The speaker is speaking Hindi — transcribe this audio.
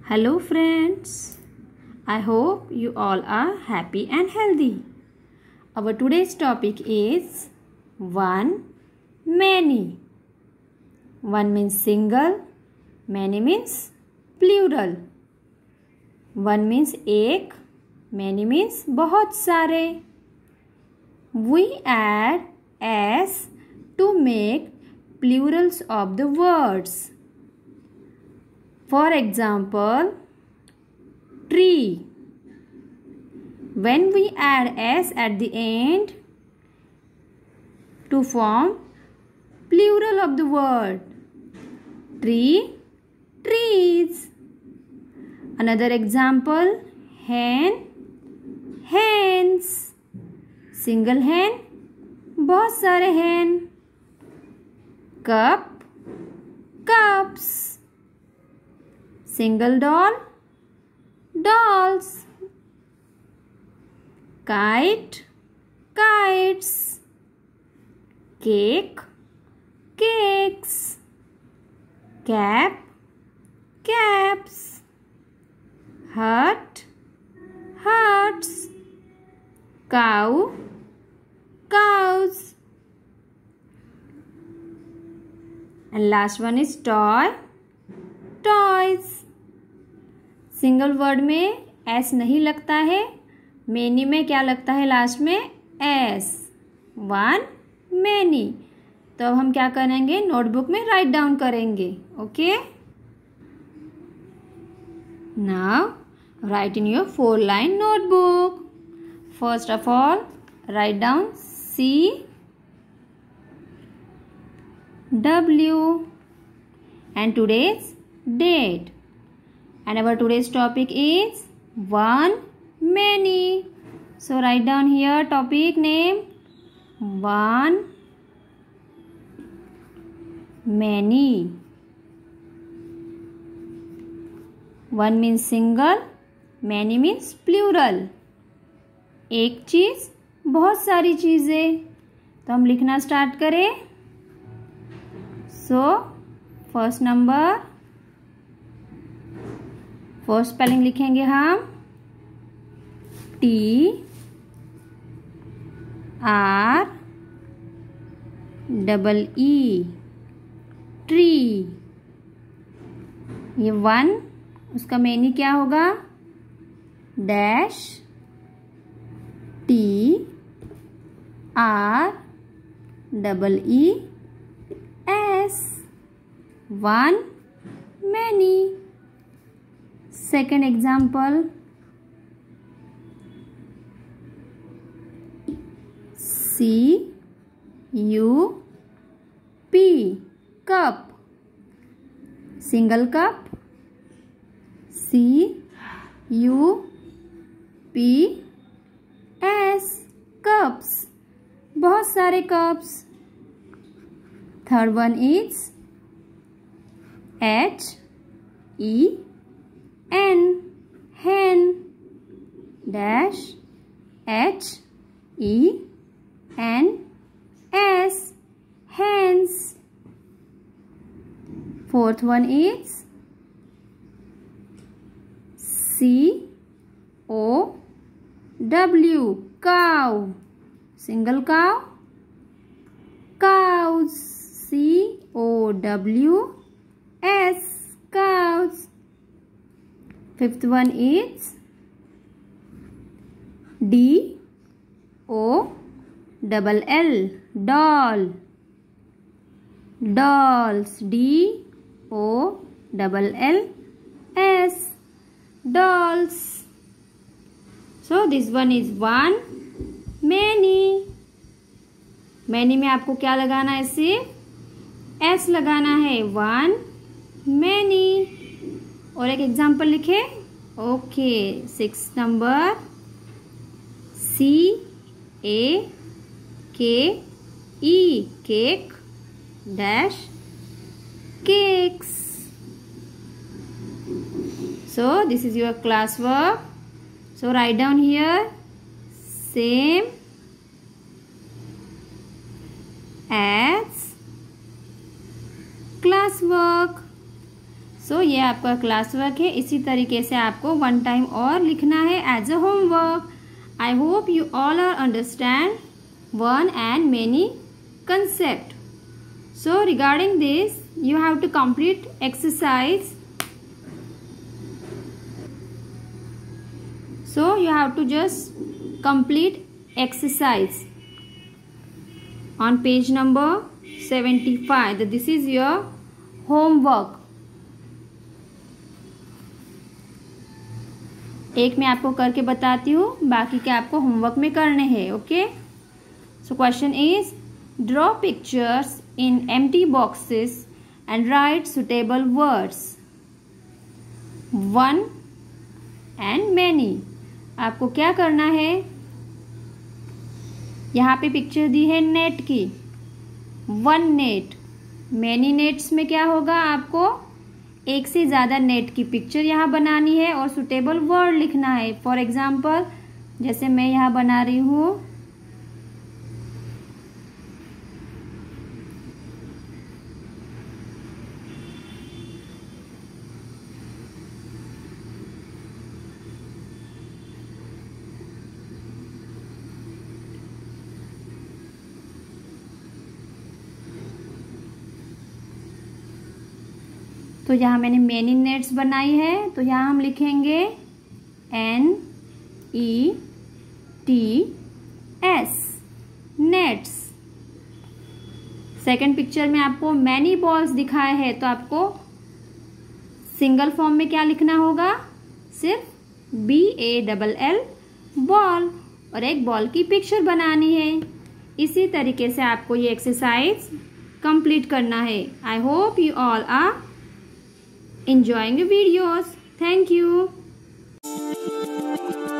Hello friends, I hope you all are happy and healthy. Our today's topic is one, many. One means single, many means plural. One means एक, many means बहुत सारे. We add s to make plurals of the words. For example, tree. When we add s at the end to form plural of the word, tree, trees. Another example, hen, hens. Single hen, बहुत सारे hen. Cup, cups. Single doll, dolls. Kite, kites. Cake, cakes. Cap, caps. Hut, huts. Cow, cows. And last one is toy, toys. Single word में एस नहीं लगता है, मेनी में क्या लगता है लास्ट में एस. One, many. तो अब हम क्या करेंगे, नोटबुक में राइट डाउन करेंगे. Okay, now write in your 4-line notebook. First of all, write down C, W and today's date. And our today's topic is one, many. So write down here topic name one, many. One means single, many means plural. एक चीज, बहुत सारी चीजें. तो हम लिखना स्टार्ट करें. So first number, first spelling लिखेंगे हम TREE. ट्री. ये वन, उसका मेनी क्या होगा, dash TREES. One, many. Second example, CUP, cup. Single cup, CUPS, cups. बहुत सारे cups. Third one is HEN, hen, dash HENS, hens. Fourth one is COW, cow. Single cow, cows. COWS, cows. Fifth one is DOLL, doll. Dolls. DOLLS, dolls. So this one is one, many. Many में आपको क्या लगाना है, सिर्फ एस लगाना है. One, many. और एक एग्जाम्पल लिखे. Okay, 6 number, CAKE, cake, dash cakes. So this is your class work. So write down here same as class work. So ये आपका क्लास वर्क है। इसी तरीके से आपको 1 टाइम और लिखना है as a homework. I hope you all are understand 1 and many concept. So regarding this you have to complete exercise. So you have to just complete exercise on page number 75. This is your homework. एक मैं आपको करके बताती हूँ, बाकी के आपको होमवर्क में करने हैं। Okay, so question is draw pictures in empty boxes and write suitable words 1 and many। आपको क्या करना है, यहाँ पे पिक्चर दी है नेट की, 1 नेट। मैनी नेट्स में क्या होगा, आपको एक से ज़्यादा नेट की पिक्चर यहाँ बनानी है और सुटेबल वर्ड लिखना है। फॉर एग्जाम्पल जैसे मैं यहाँ बना रही हूँ, तो यहाँ मैंने मैनी नेट्स बनाई है, तो यहाँ हम लिखेंगे NETS नेट्स। सेकंड पिक्चर में आपको मैनी बॉल्स दिखाए हैं, तो आपको सिंगल फॉर्म में क्या लिखना होगा, सिर्फ BALL बॉल, और एक बॉल की पिक्चर बनानी है। इसी तरीके से आपको ये एक्सरसाइज कंप्लीट करना है। I hope you all are enjoying the videos. Thank you.